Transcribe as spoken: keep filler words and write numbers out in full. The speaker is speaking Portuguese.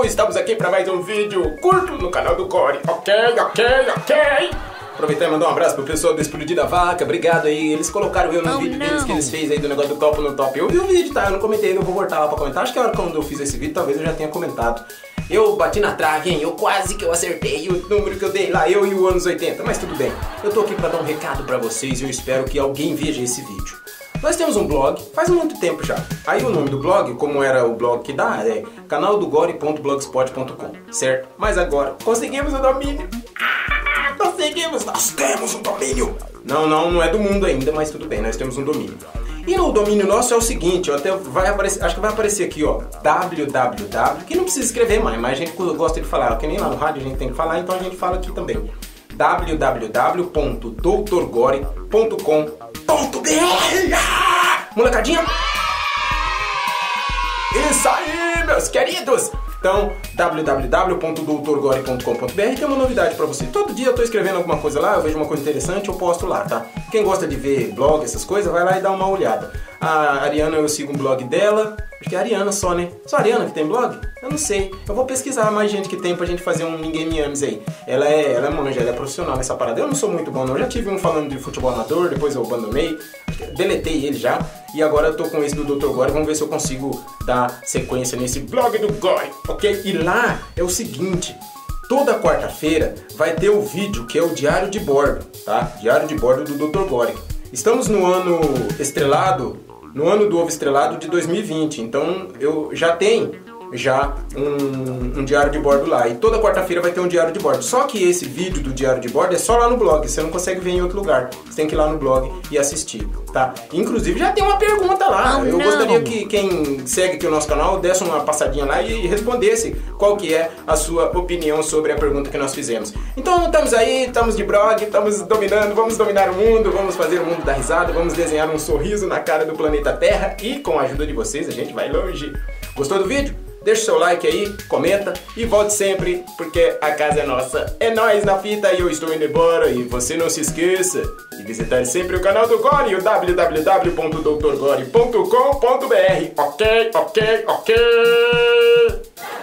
estamos aqui para mais um vídeo curto no canal do Gore. Ok, ok, ok. Aproveitar e mandar um abraço pro pessoal do Explodida Vaca. Obrigado aí. Eles colocaram eu no oh, vídeo não. deles que eles fez aí do negócio do copo no top. Eu vi o vídeo, tá? Eu não comentei, eu vou voltar lá pra comentar. Acho que a hora quando eu fiz esse vídeo, talvez eu já tenha comentado. Eu bati na trave, hein? Eu quase que eu acertei o número que eu dei lá, eu e o anos oitenta. Mas tudo bem. Eu tô aqui pra dar um recado pra vocês e eu espero que alguém veja esse vídeo. Nós temos um blog, faz muito tempo já. Aí o nome do blog, como era o blog que dá, é canal do gore ponto blogspot ponto com, certo? Mas agora conseguimos o domínio. Ah, conseguimos, nós temos um domínio. Não, não, não é do mundo ainda, mas tudo bem, nós temos um domínio. E no domínio nosso é o seguinte, ó, até vai aparecer, acho que vai aparecer aqui, ó, www, que não precisa escrever mais, mas a gente gosta de falar, que nem lá no rádio a gente tem que falar, então a gente fala aqui também. w w w ponto doutor gore ponto com ponto b r. Molecadinha! Isso aí, meus queridos! Então, w w w ponto doutor gore ponto com ponto b r tem uma novidade pra você. Todo dia eu tô escrevendo alguma coisa lá, eu vejo uma coisa interessante, eu posto lá, tá? Quem gosta de ver blog, essas coisas, vai lá e dá uma olhada. A Ariana, eu sigo um blog dela. Acho que é a Ariana só, né? Só a Ariana que tem blog? Eu não sei. Eu vou pesquisar mais gente que tem pra gente fazer um Ninguém Me Ames aí. Ela é, ela é manja, ela é profissional nessa parada. Eu não sou muito bom não. Eu já tive um falando de futebol amador, depois eu abandonei. Deletei ele já. E agora eu tô com esse do doutor Gore. Vamos ver se eu consigo dar sequência nesse blog do Gore, ok? E lá é o seguinte. Toda quarta-feira vai ter o vídeo que é o Diário de Bordo, tá? Diário de Bordo do doutor Gore. Estamos no ano estrelado, no ano do ovo estrelado de dois mil e vinte, então eu já tenho já um, um diário de bordo lá, e toda quarta-feira vai ter um diário de bordo. Só que esse vídeo do diário de bordo é só lá no blog, você não consegue ver em outro lugar, você tem que ir lá no blog e assistir, tá? Inclusive já tem uma pergunta lá, oh, eu não. gostaria que quem segue aqui o nosso canal desse uma passadinha lá e respondesse qual que é a sua opinião sobre a pergunta que nós fizemos. Então estamos aí, estamos de blog, estamos dominando, vamos dominar o mundo, vamos fazer o mundo dar risada, vamos desenhar um sorriso na cara do planeta Terra e com a ajuda de vocês a gente vai longe. Gostou do vídeo? Deixa o seu like aí, comenta e volte sempre, porque a casa é nossa. É nóis na fita e eu estou indo embora. E você não se esqueça de visitar sempre o canal do Gore, o w w w ponto doutor gore ponto com ponto b r. Ok, ok, ok.